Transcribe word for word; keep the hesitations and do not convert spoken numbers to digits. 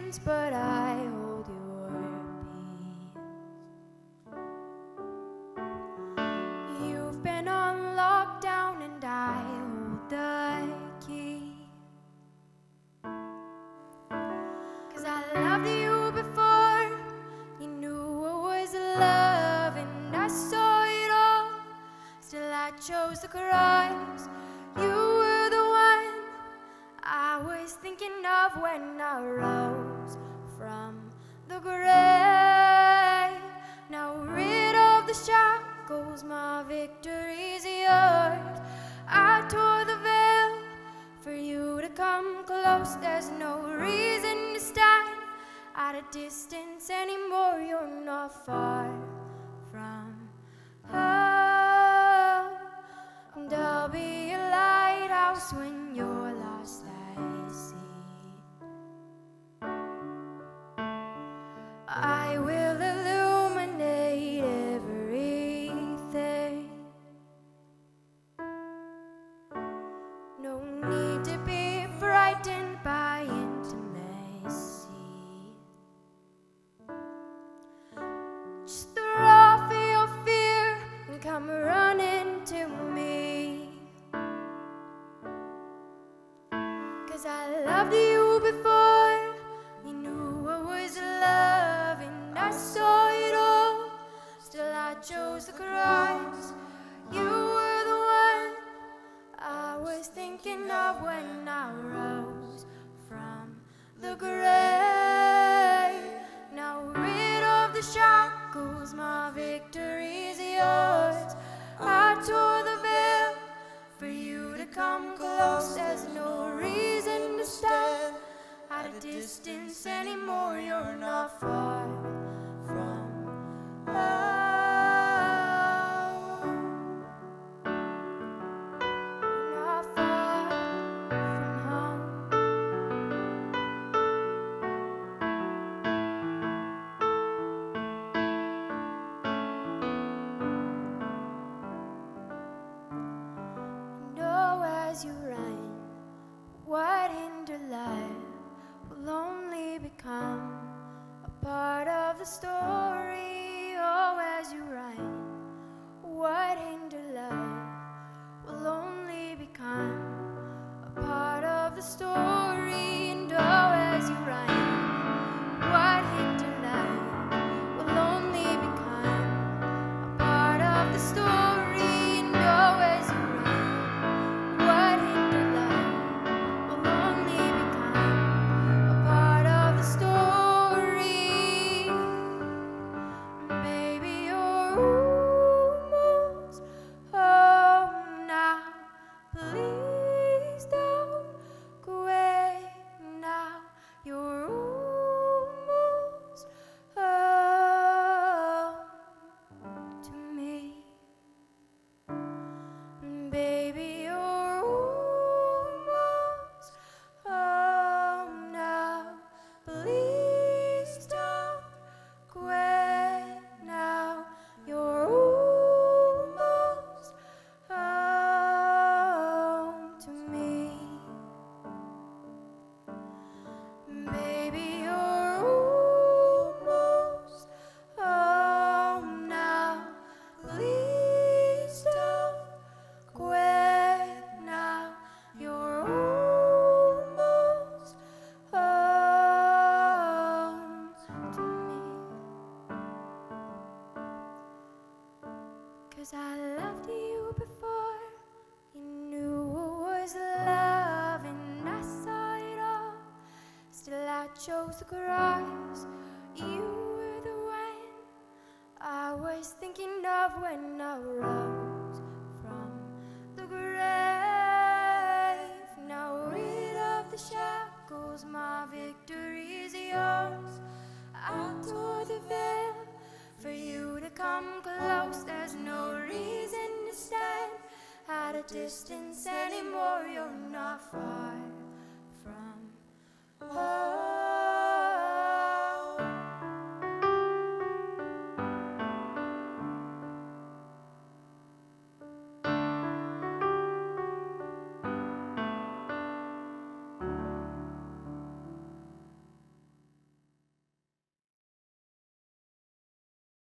distance, but I hold your peace. You've been on lockdown and I hold the key. 'Cause I loved you before you knew what was love, and I saw it all. Still I chose the cross. You were the one I was thinking of when I rose from the grave. Now rid of the shackles, my victory's yours. I tore the veil for you to come close. There's no reason to stand at a distance anymore. You're not far from home, and I'll be a lighthouse when you're lost at sea. I will illuminate everything. No need to be frightened by intimacy. Just throw off your fear and come running to me. 'Cause I loved you before you knew what was love, and I saw it all. Still I chose the cross. You were the one I was thinking of when I rose from the grave. Now rid of the shackles, my victory's yours. I tore the veil for you to come close. There's no reason to stand at a distance anymore. You're not far from home. You're not far from home. Know as you run, what hindered life will only become a part of the story. Oh, as you run, what hindered life will only become a part of the story. And oh, as you run, what hindered life will only become a part of the story. And oh, as you run, what hindered life will only become a part of the story. Baby, you're almost home now. Please don't go away now. You're almost home to me. Baby, you're almost home now. Please don't go away now. You're almost home to me. Baby, you're almost home now. Please don't go away now. You're almost home to me. 'Cause I loved you before you knew what was love, and I saw it all. Still I chose the cross. You were the one I was thinking of when I rose from the grave. Now rid of the shackles, my victory's yours. I tore the veil for you to come close. There's no reason to stand at a distance anymore. You're not far from home.